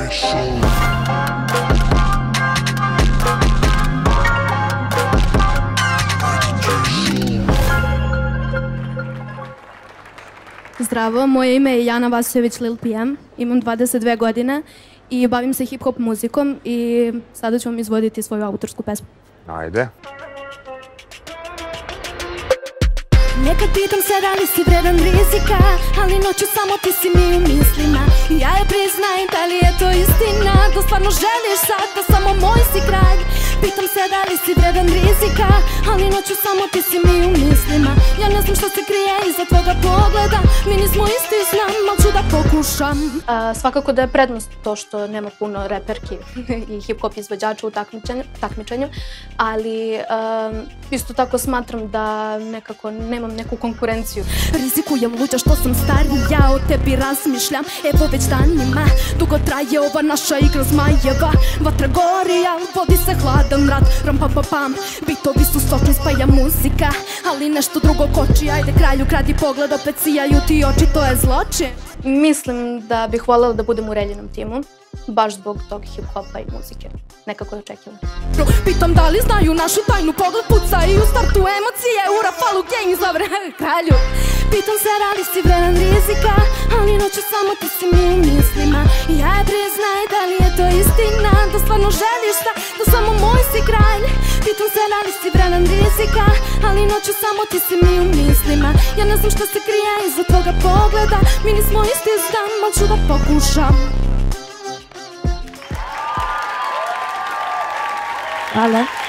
Zdravo, moje ime je Jana Vasojević Lil PM, imam 22 godine i bavim se hip-hop muzikom i sada ću vam izvoditi svoju autorsku pesmu. Ajde. Nekad pitam se da li si vredan rizika, ali noću samo ti si mi u mislima. Ja je priznajem, da li je to istina, da stvarno želiš sad da samo moj si kralj. Pitam se da li si vredan rizika, ali noću samo ti si mi u mislima. Ja ne znam što se krije iza tvoga pogleda, mi nismo isti, znam, ali ću da pokušam. Svakako da je prednost to što nema puno reperki i hip-hop izvođača u takmičenju, ali isto tako smatram da nekako nemam neku konkurenciju. Rizikujem luđa što sam starija, o tebi razmišljam, evo već danima. Dugo traje ova naša igra zmajeva, vatra gori, al vodi se hladan rat. Ram pam pam pam, bitovi su sočni, spaja muzika, ali nešto drugo koči. Ajde kralju, kradi pogled, opet sijaju ti oči, to je zločin. Mislim da bih voljela da budem u Reljinom timu, baš zbog tog hip-hopa i muzike. Nekako je očekivano. Pitam da li znaju našu tajnu, pogled puca i u startu emocije, u rafalu gang zavre kralju. Pitam se da li si vredan rizika, ali noću samo ti si mi u mislima. Ja je priznaj, da li je to istina, da stvarno želiš da samo moj si kralj. Pitam se da li si vredan rizika, ali noću samo ti si mi u mislima. Ja ne znam što se krije iza tvoga pogleda, mi nismo isti, znam, ali ću da pokušam. Hvala.